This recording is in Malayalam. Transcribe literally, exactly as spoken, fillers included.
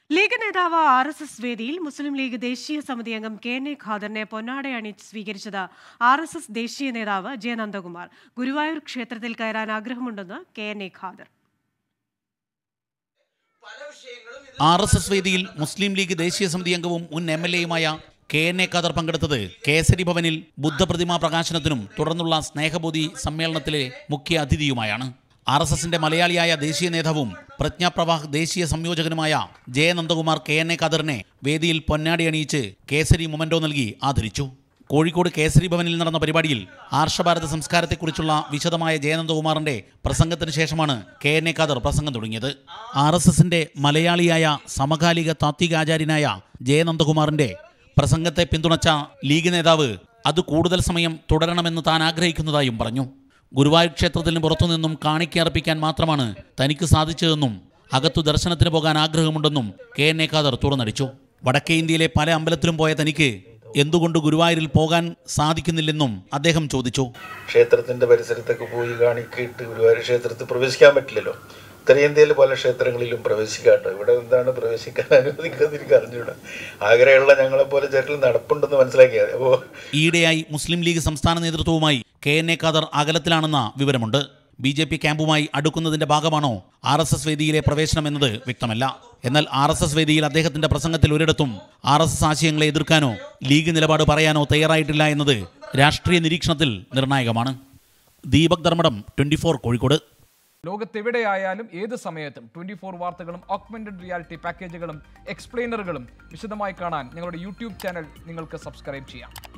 ലീഗ് നേതാവ് ആർ എസ് എസ് വേദിയിൽ മുസ്ലിം ലീഗ് ദേശീയ സമിതി അംഗം കെ എൻ എ ഖാദറിനെ പൊന്നാടയണിച്ച് സ്വീകരിച്ചത് ആർ എസ് എസ് ദേശീയ നേതാവ് ജെ നന്ദകുമാർ. ഗുരുവായൂർ ക്ഷേത്രത്തിൽ കയറാൻ ആഗ്രഹമുണ്ടെന്ന് K N A Khader. R S S വേദിയിൽ മുസ്ലിം ലീഗ് ദേശീയ സമിതി അംഗവും മുൻ എം എൽ എയുമായ കെ എൻ എ ഖാദർ പങ്കെടുത്തത് കേസരി ഭവനിൽ ബുദ്ധപ്രതിമാ പ്രകാശനത്തിനും തുടർന്നുള്ള സ്നേഹബോധി സമ്മേളനത്തിലെ മുഖ്യ അതിഥിയുമായാണ്. ആർ എസ് എസിന്റെ മലയാളിയായ ദേശീയ നേതാവും പ്രജ്ഞാപ്രവാഹ് ദേശീയ സംയോജകനുമായ J Nandakumar K N A ഖാദറിനെ വേദിയിൽ പൊന്നാടി അണിയിച്ച് കേസരി മൊമെന്റോ നൽകി ആദരിച്ചു. കോഴിക്കോട് കേസരി ഭവനിൽ നടന്ന പരിപാടിയിൽ ആർഷഭാരത സംസ്കാരത്തെക്കുറിച്ചുള്ള വിശദമായ ജെ നന്ദകുമാറിന്റെ പ്രസംഗത്തിന് ശേഷമാണ് കെ എൻ എ ഖാദർ പ്രസംഗം തുടങ്ങിയത്. ആർ എസ് എസിന്റെ മലയാളിയായ സമകാലിക താത്വികാചാര്യനായ ജെ നന്ദകുമാറിന്റെ പ്രസംഗത്തെ പിന്തുണച്ച ലീഗ് നേതാവ് അത് കൂടുതൽ സമയം തുടരണമെന്ന് താൻ ആഗ്രഹിക്കുന്നതായും പറഞ്ഞു. ഗുരുവായൂർ ക്ഷേത്രത്തിന് പുറത്തുനിന്നും കാണിക്കർപ്പിക്കാൻ മാത്രമാണ് തനിക്ക് സാധിച്ചതെന്നും അകത്തു ദർശനത്തിന് പോകാൻ ആഗ്രഹമുണ്ടെന്നും കെ എൻ എ ഖാദർ തുറന്നടിച്ചു. വടക്കേ ഇന്ത്യയിലെ പല അമ്പലത്തിലും പോയ തനിക്ക് എന്തുകൊണ്ട് ഗുരുവായൂരിൽ പോകാൻ സാധിക്കുന്നില്ലെന്നും അദ്ദേഹം ചോദിച്ചു. ക്ഷേത്രത്തിന്റെ പരിസരത്തൊക്കെ പോയി കാണിക്കിട്ട് ഗുരുവായൂർ ക്ഷേത്രത്തിൽ പ്രവേശിക്കാൻ പറ്റില്ലല്ലോ. ഉത്തരേന്ത്യയിൽ പല ക്ഷേത്രങ്ങളിലും പ്രവേശിക്കാട്ടോ. ഇവിടെ എന്താണ് പ്രവേശിക്കാൻ അനുവദിക്കാതെ എനിക്ക് അറിഞ്ഞൂടാ. ആഗ്രഹമുള്ള ഞങ്ങളെപ്പോലെ ചേട്ടൽ നടപ്പുണ്ടെന്ന് മനസ്സിലാക്കിയത്. അപ്പോൾ ഈയിടെയായി മുസ്ലിം ലീഗ് സംസ്ഥാന നേതൃത്വവുമായി കെ എൻ എ ഖാദർ അകലത്തിലാണെന്ന വിവരമുണ്ട്. ബി ജെ പി ക്യാമ്പുമായി അടുക്കുന്നതിന്റെ ഭാഗമാണോ ആർ എസ് എസ് വേദിയിലെ പ്രവേശനം എന്നത് വ്യക്തമല്ല. എന്നാൽ ആർ എസ് എസ് വേദിയിൽ അദ്ദേഹത്തിന്റെ പ്രസംഗത്തിൽ ഒരിടത്തും ആർ എസ് എസ് ആശയങ്ങളെ എതിർക്കാനോ ലീഗ് നിലപാട് പറയാനോ തയ്യാറായിട്ടില്ല എന്നത് രാഷ്ട്രീയ നിരീക്ഷണത്തിൽ നിർണായകമാണ്. Deepak Dharmadam, twenty four Kozhikode. ലോകത്തെവിടെയായാലും ഏത് സമയത്തും ട്വന്റി ഫോർ വാർത്തകളും ഓഗ്മെന്റഡ് റിയാലിറ്റി പാക്കേജുകളും എക്സ്പ്ലെയിനറുകളും വിശദമായി കാണാൻ ഞങ്ങളുടെ യൂട്യൂബ് ചാനൽ നിങ്ങൾക്ക് സബ്സ്ക്രൈബ് ചെയ്യാം.